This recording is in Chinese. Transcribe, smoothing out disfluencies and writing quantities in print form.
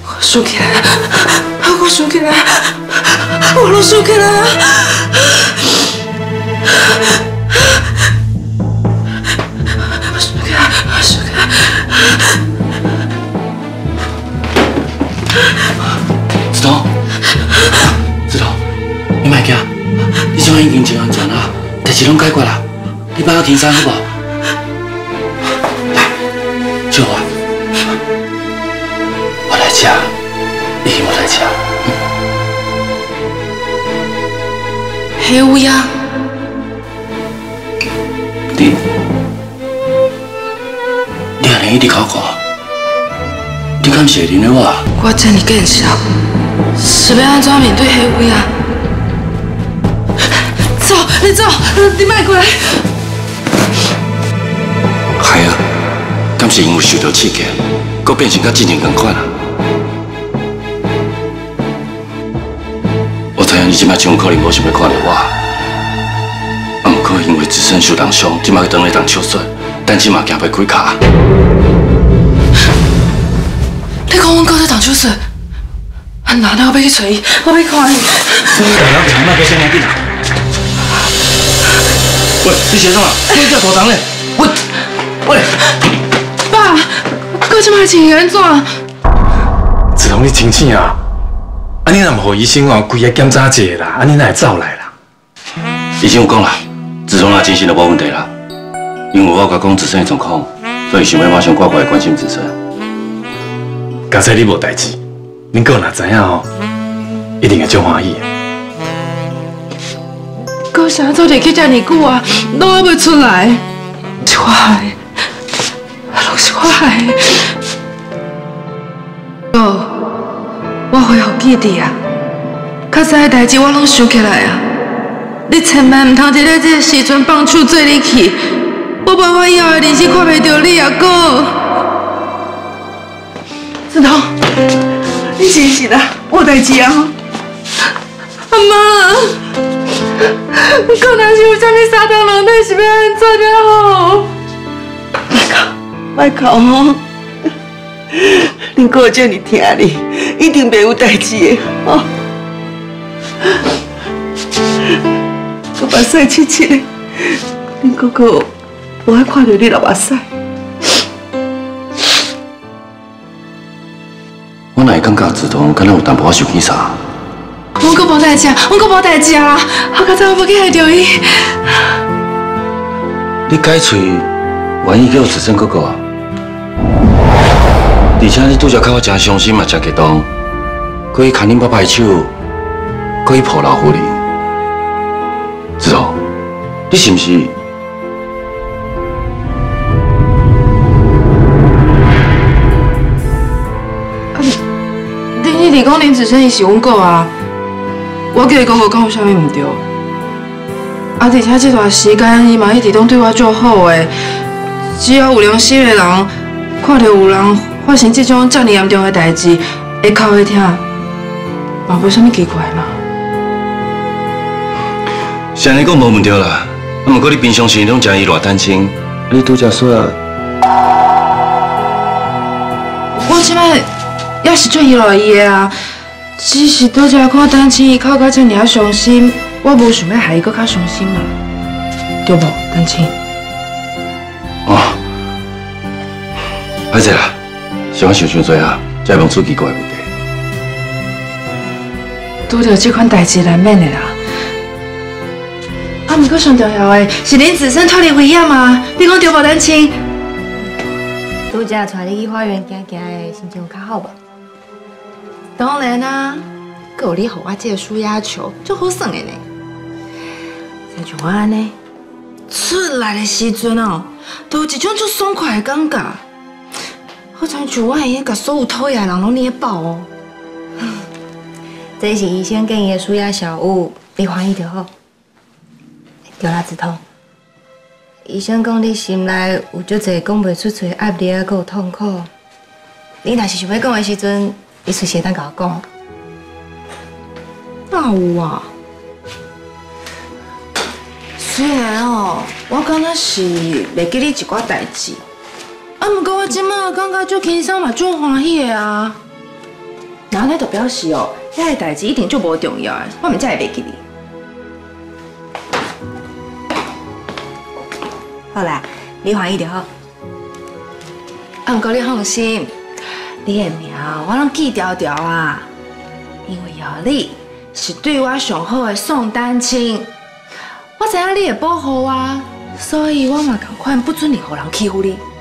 我输起来，我输起来，我都输起来啊！我输起来，我输起来。 子彤，子彤，你莫惊，你现在已经真安全啦，代志拢解决啦，你放我天山好不好？来，借我。 我来吃，你听我来吃。 黑乌鸦， 你安尼一直考看，你敢是会认得我？ 我这么见笑，是要安怎面对黑乌鸦？走，你走，你莫过来。 海儿，敢是因为受到刺激，搁变成甲之前同款啊？ 我知影你即摆真有可能无想要看到我，啊，毋过因为自身受重伤，即摆当咧动手术，但即嘛行袂开骹。 你讲阮哥在动手术？哪能我要去找伊？我要看伊。 你大佬长那个先来紧啊！喂，你写啥啊？你这大人咧？喂， 爸，哥即摆情形安怎？ 子彤，你清醒啊！ 啊！你若唔互医生哦，规个检查一下啦，啊！你哪会走来啦？ 医生有讲啦，自从精神就无问题啦。因为我甲讲自身的状况，所以想要马上赶过来关心自身。 刚才你无代志，恁哥若知影哦，一定会足欢喜的。 哥啥做入去遮尔久啊，拢还袂出来，是我害的，拢是我害的。哥。 我恢复记忆啊！较早的代志我拢想起来啊！你千万唔通伫咧这个时阵放手做你去，我怕我以后的人生看袂到你啊，哥！子彤，你醒醒啦，我代志啊！阿妈，可能是有啥物杀头人体，是要安怎了吼？ 莫哭吼！ 恁哥这么疼你，一定袂有代志的，哦。我目屎七七的，恁哥哥无爱看到你流目屎。 我哪会感觉自动敢若有淡薄仔想起啥？ 阮阁无代志，阮阁无代志啦！我较早无去害着伊。 你改喙，愿意叫自身哥哥啊？ 而且你拄则看我真伤心嘛，真激动，可以牵恁爸爸的手，可以抱老夫人。子彤，你是不是？ 恁一直讲林子生伊是阮哥啊，我叫伊哥哥讲有啥物唔对？而且这段时间伊嘛一直拢对我足好诶，只要有良心的人看到有人。 发生这种这么严重的代志，会哭会疼，嘛无啥物奇怪嘛。 是安尼讲无问题啦，啊，不过你平常时拢食伊偌担心，你拄则说， 我即摆也是做依赖伊的啊，只是拄则看担心伊哭到这么伤心，我无想要害伊搁较伤心嘛，对无，担心？ 哦，歹势啦。 是我想伤多啊，才会问出奇怪的问题。 拄到这款代志难免的啦。啊，毋过上重要的是恁自身脱离危险嘛，你讲对无，丹青？ 拄则带你去花园行行的心情有较好无？ 当然啊，阁有你互我这个舒压球，足好耍的呢。亲像我安尼，出来的时阵哦，都有一种足爽快的感觉。 好像我会用甲所有讨厌的人拢捏爆哦。 这是医生建议的舒压小物，你欢喜就好。对啦，子彤，医生讲你心内有足侪讲袂出嘴压力，佮有痛苦。你若是想要讲的时阵，你随时当甲我讲。 哪有啊？虽然哦，我敢若是袂记你一寡代志。 啊，不过我即马感觉足轻松嘛，足欢喜的啊！ 然后那就表示哦，遐个代志一定就无重要的，我们才会袂记你。 好啦，你欢喜就好。 不过你放心，你的名我拢记条条啊，因为你是对我上好的宋丹青，我知影你会保护我，所以我嘛同款不准任何人欺负你。